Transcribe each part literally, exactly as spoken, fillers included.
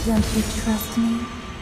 Don't you trust me?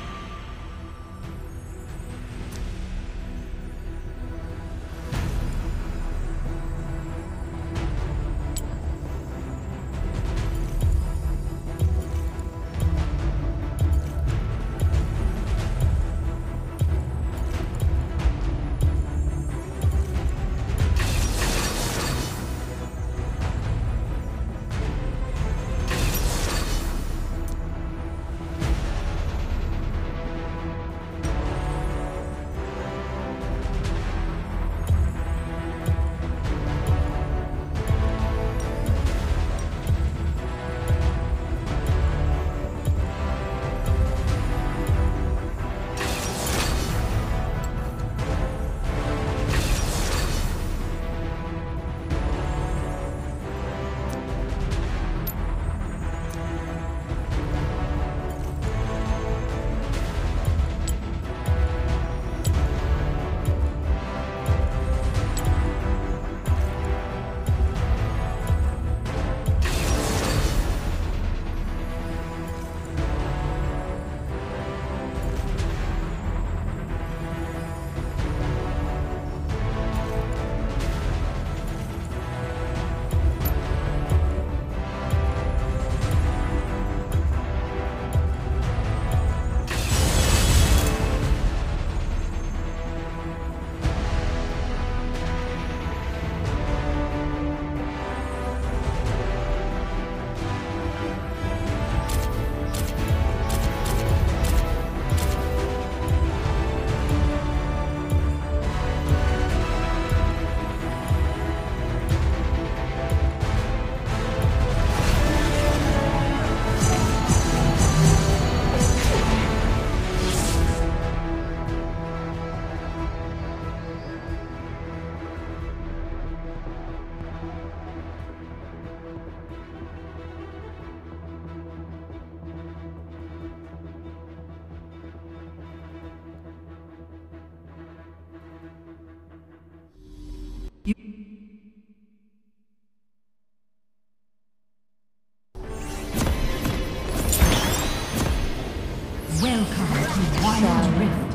Welcome to Wild Rift.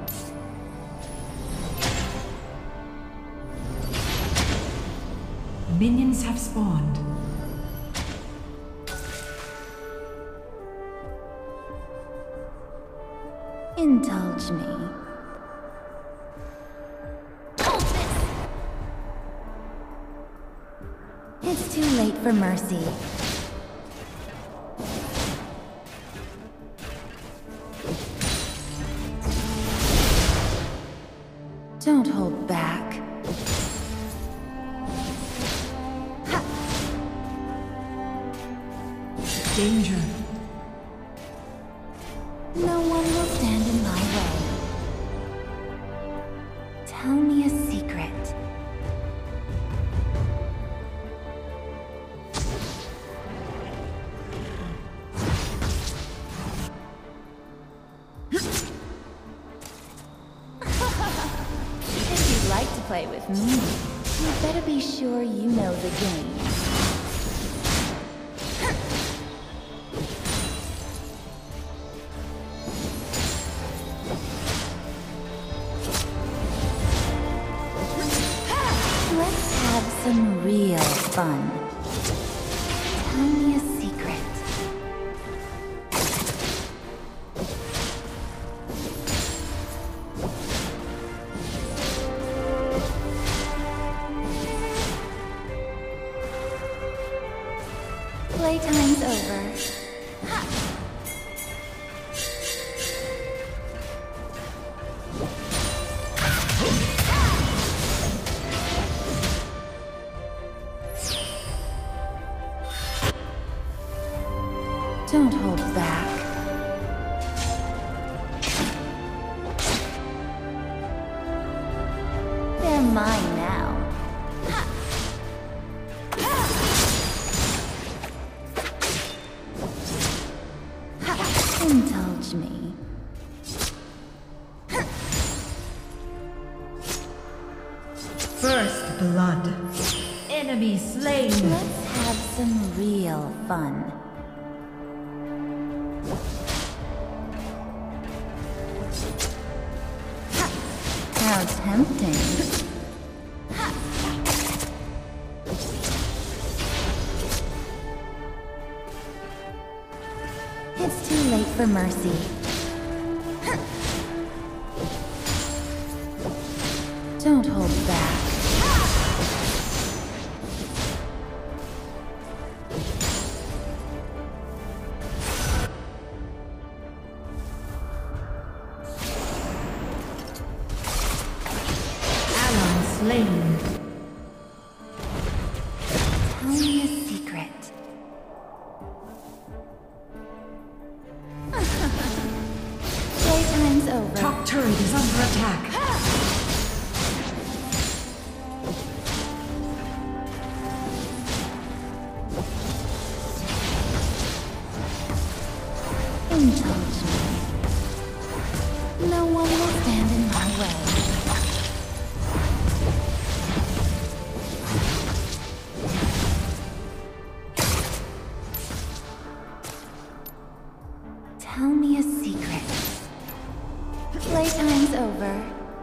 Minions have spawned. Indulge me. It's too late for mercy. Don't hold back. Ha! Danger. No one will stand in my way. Tell me a secret. If you'd like to play with me, you better be sure you know the game. Let's have some real fun. Tell me a secret. Playtime's over. Ha! Don't hold back. They're mine now. Ha! Ha! Indulge me. First blood. Enemy slain. Let's have some real fun. How tempting. It's too late for mercy. Don't hold back. Ally slain. Tell me a secret. Playtime's over. Top turret is under attack. Indulge me. No one will stand in my way. Tell me a secret. Playtime's over.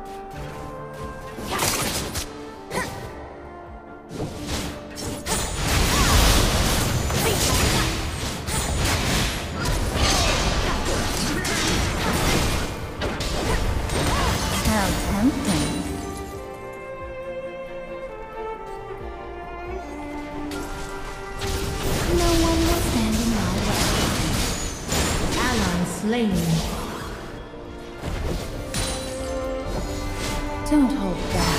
How tempting. No one will stand in my way. Ally slain. Don't hold back.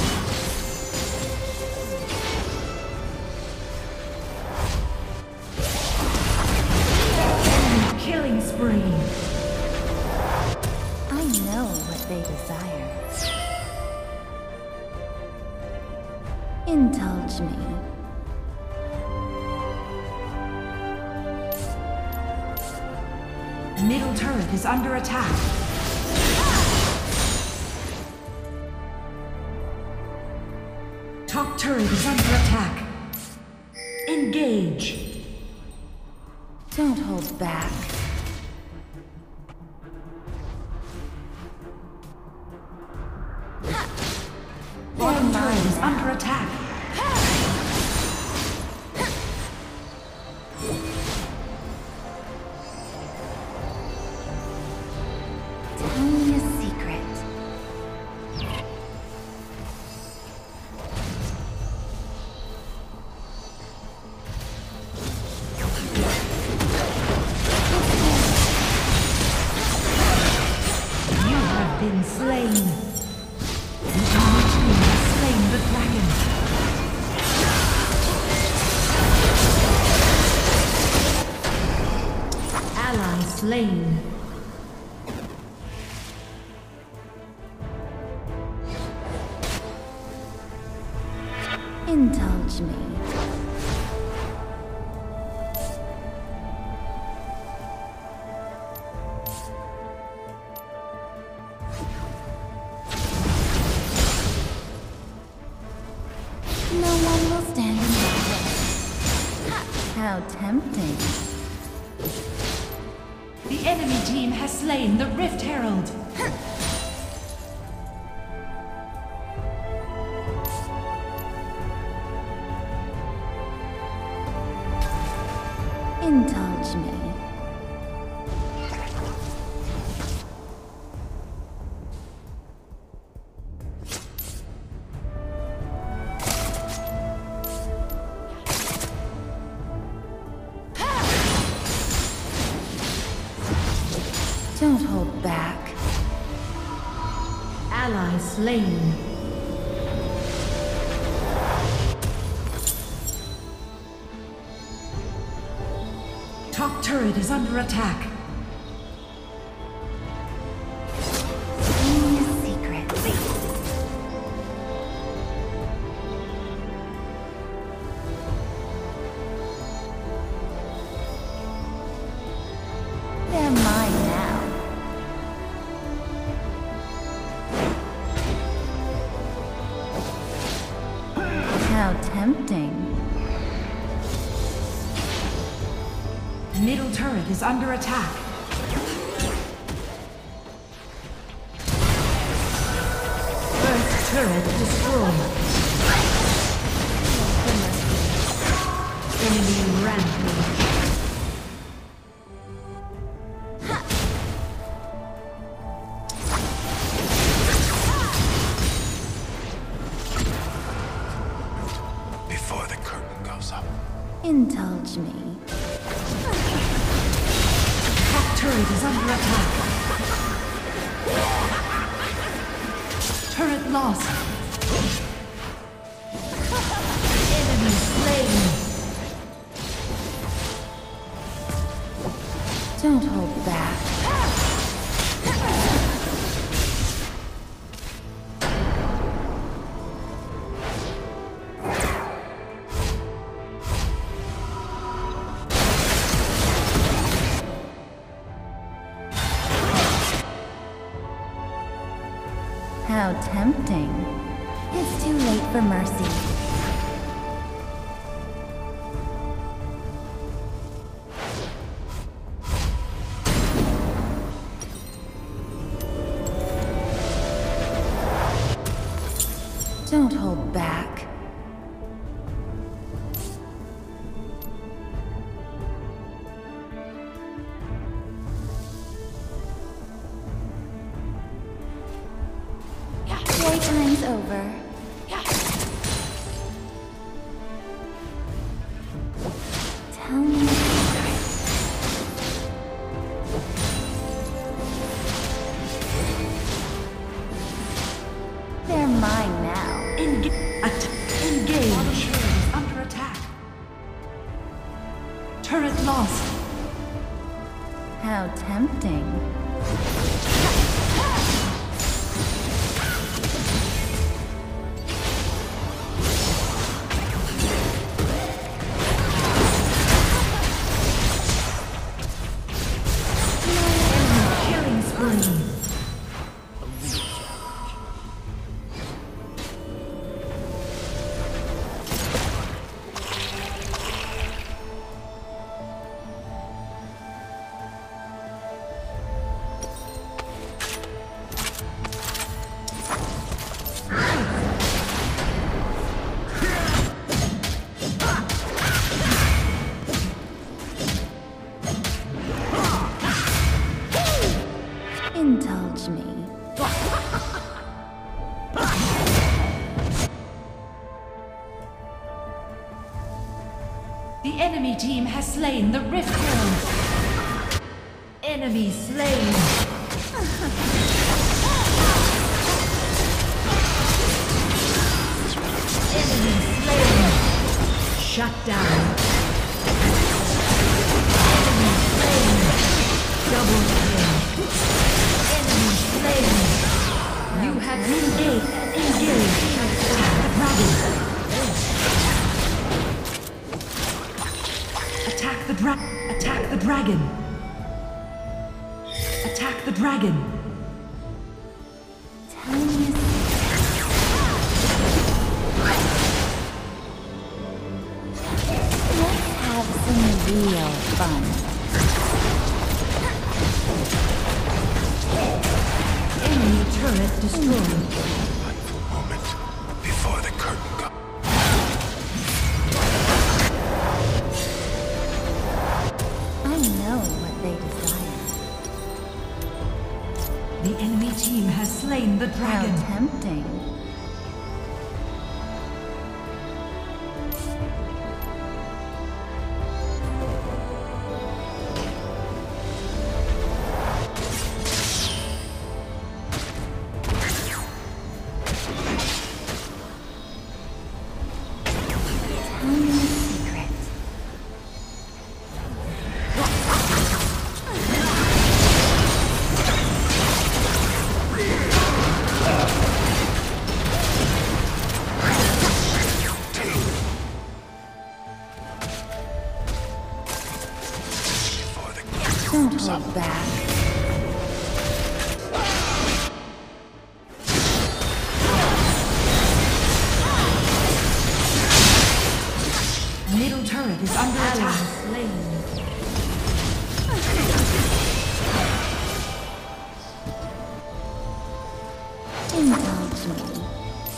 Killing spree. I know what they desire. Indulge me. Middle turret is under attack. Top turret is under attack. Engage. Don't hold back. Bottom turret is under attack. Tell me a secret. You have been slain. The enemy team has slain the dragon. Ally slain. Indulge me. No one will stand in my way. How tempting. The enemy team has slain the Rift Herald. Indulge me. Don't hold back. Ally slain. Top turret is under attack. Tell me a secret. They're mine now. How tempting. Middle turret is under attack. Turret destroyed. Enemy rampage. Before the curtain goes up. Indulge me. Top turret is under attack. Turret lost. Enemy slain. Don't hold back. How tempting. It's too late for mercy. Don't hold back. Playtime's over. Tell me. They're mine now. Engage. At engage. Turret is under attack. Turret lost. How tempting. Killing spree. Indulge me. The enemy team has slain the Rift Herald. Enemy slain. Enemy slain. Shut down. Enemy slain. Double kill. Enemy slain. You have engaged. Engaged. Dragon. Attack the dra- Attack the dragon. Attack the dragon. Tell me. Let's have some real fun. Enemy turret destroyed. Mindful moment before the curtain goes. I know what they desire. The enemy team has slain the How dragon. tempting. Tell me a secret. Before the curtain Don't goes up. hold back. Middle turret is under attack. Slain. Indulge me.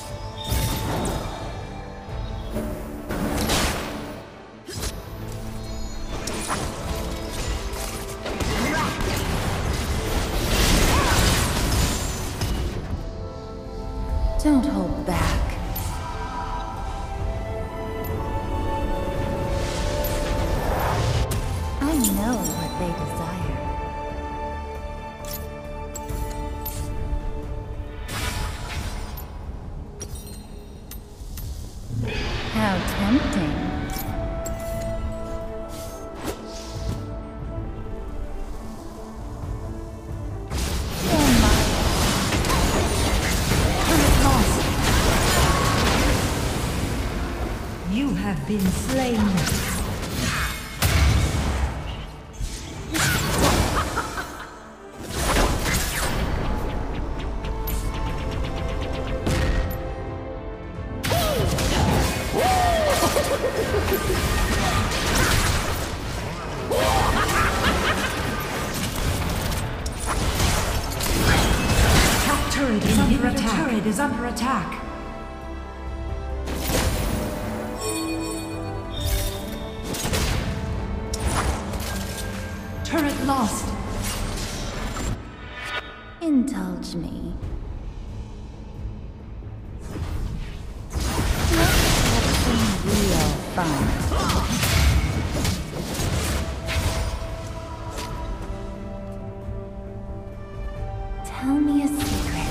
tempting. You have been slain. Turret is under attack. Turret is under attack. Turret lost. Indulge me. Let's have some real fun. Tell me a secret.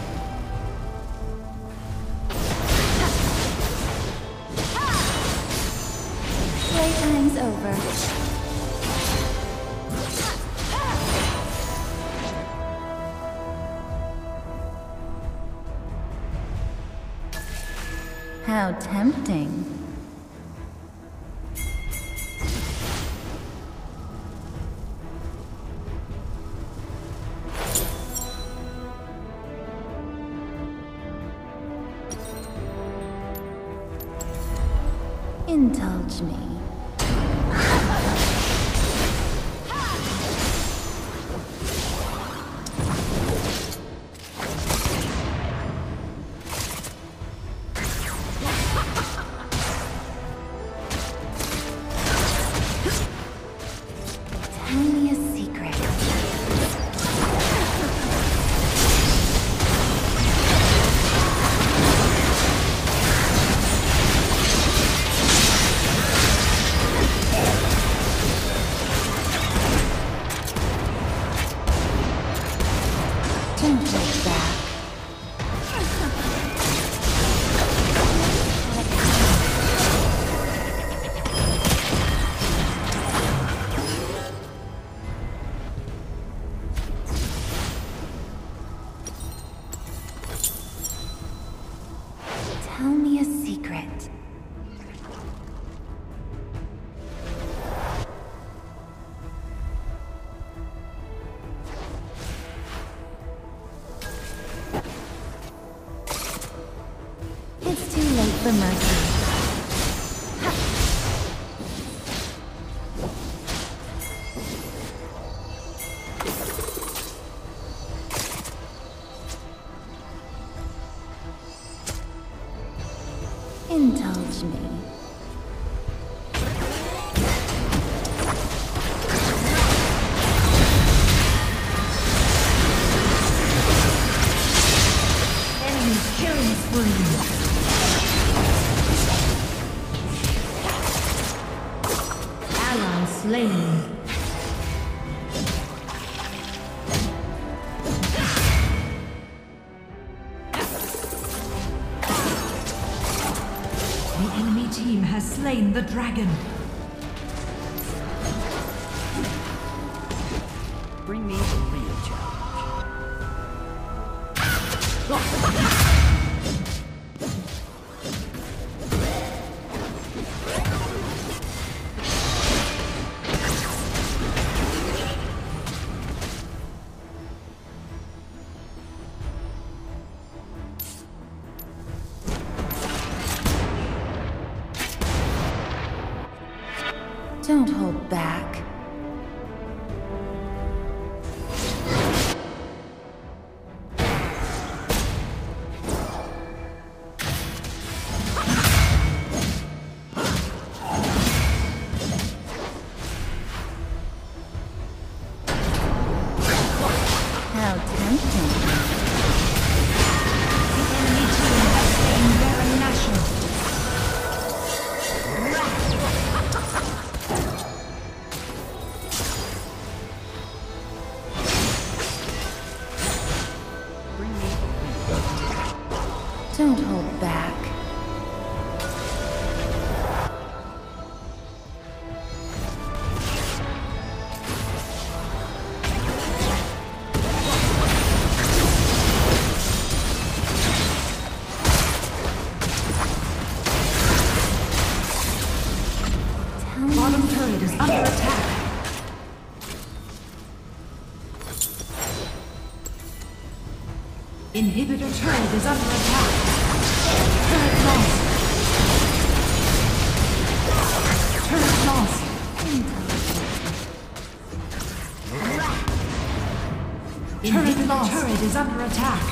Playtime's over. How tempting. Indulge me. Tell me a secret. Don't hold back. Tell me a secret. It's too late for mercy. Indulge me. Enemy killing spree. Ally slain. The enemy team has slain the dragon. Bring me a real challenge. Don't hold back. How tempting. The enemy team has slain Baron Nashor. Inhibitor turret is under attack. Turret lost. Turret lost. Inhibitor lost. Turret is under attack.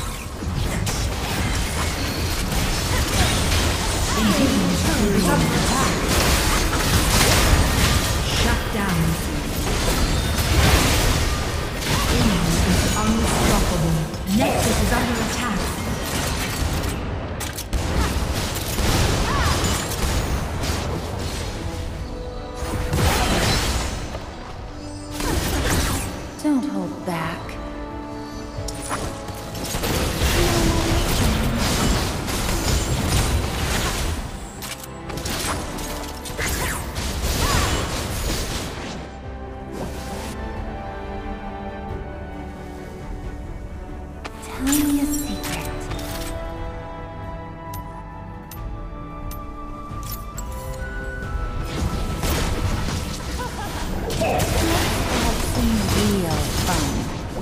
Inhibitor turret is under attack. Shut down. Enemy is unstoppable. Nexus is under attack. Don't hold back. Tell me a secret. Let's have some real fun.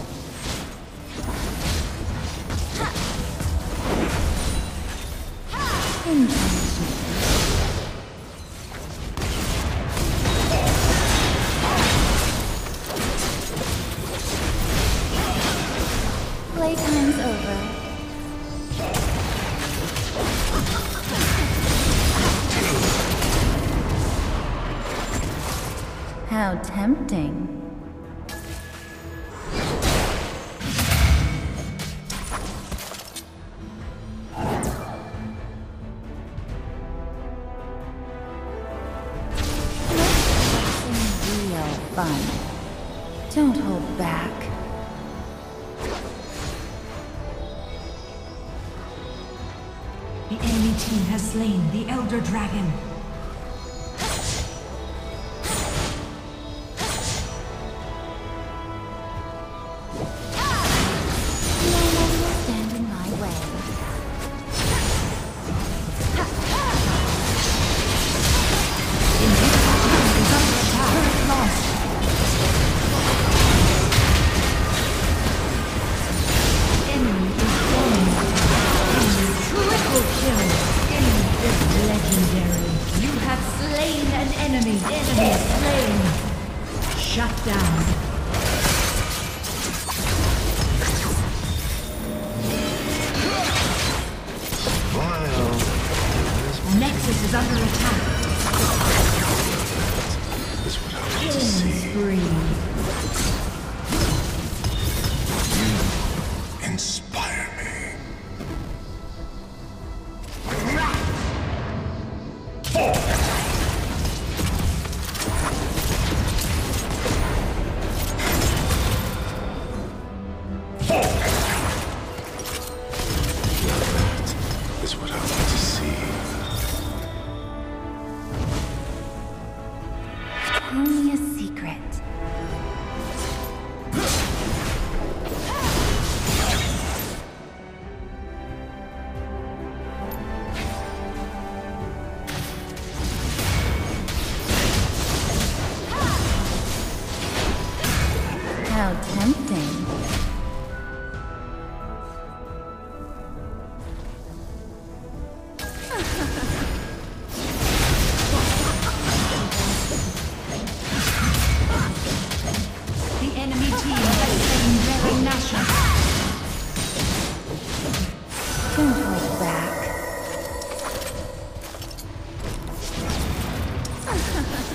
Intention. Playtime's over. How tempting. Some real fun. Don't hold back. The enemy team has slain the Elder Dragon. No one will stand in my way. Turret lost. Enemy is gone. Enemy triple kill. Enemy is legendary. You have slain an enemy. Enemy slain. Shut down. Vile. Nexus is under attack. Is what I want to Killing see. spree. Inspire me. That is what I want to see. Tell me a secret. How tempting. The enemy team has slain Baron Nashor. Don't hold back.